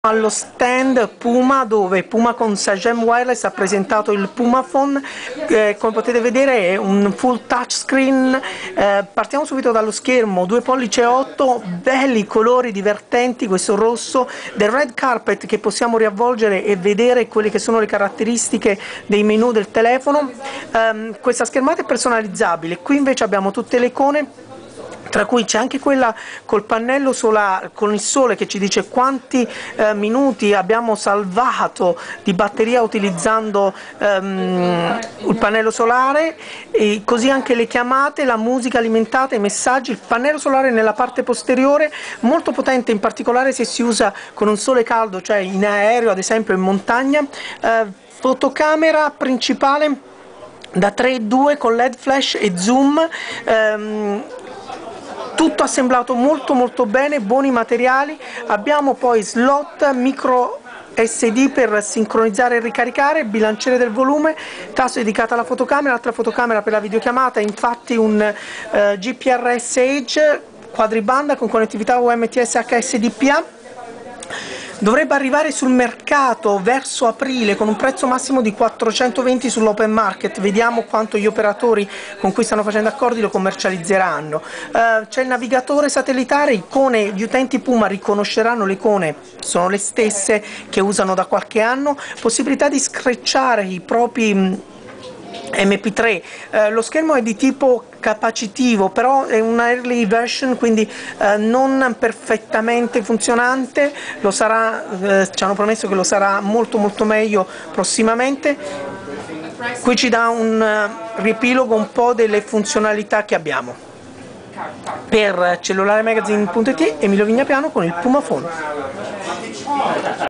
Allo stand Puma, dove Puma con Sagem Wireless ha presentato il Pumaphone. Come potete vedere è un full touchscreen. Partiamo subito dallo schermo, 2,8 pollici, belli colori divertenti, questo rosso del red carpet che possiamo riavvolgere e vedere quelle che sono le caratteristiche dei menu del telefono. Questa schermata è personalizzabile. Qui invece abbiamo tutte le icone, tra cui c'è anche quella col pannello solare, con il sole, che ci dice quanti minuti abbiamo salvato di batteria utilizzando il pannello solare, e così anche le chiamate, la musica alimentata, i messaggi. Il pannello solare nella parte posteriore, molto potente, in particolare se si usa con un sole caldo, cioè in aereo ad esempio, in montagna. Fotocamera principale da 3.2 con LED flash e zoom. Tutto assemblato molto bene, buoni materiali. Abbiamo poi slot micro SD per sincronizzare e ricaricare, bilanciere del volume, tasto dedicato alla fotocamera, altra fotocamera per la videochiamata, infatti un GPRS Edge quadribanda con connettività UMTS HSDPA. Dovrebbe arrivare sul mercato verso aprile con un prezzo massimo di 420 sull'open market. Vediamo quanto gli operatori con cui stanno facendo accordi lo commercializzeranno. C'è il navigatore satellitare, icone, gli utenti Puma riconosceranno le icone, sono le stesse che usano da qualche anno, possibilità di screcciare i propri MP3, lo schermo è di tipo capacitivo, però è una early version, quindi non perfettamente funzionante, lo sarà, ci hanno promesso che lo sarà molto meglio prossimamente. Qui ci dà un riepilogo un po' delle funzionalità che abbiamo. Per cellularemagazine.it, Emilio Vignapiano con il Pumaphone.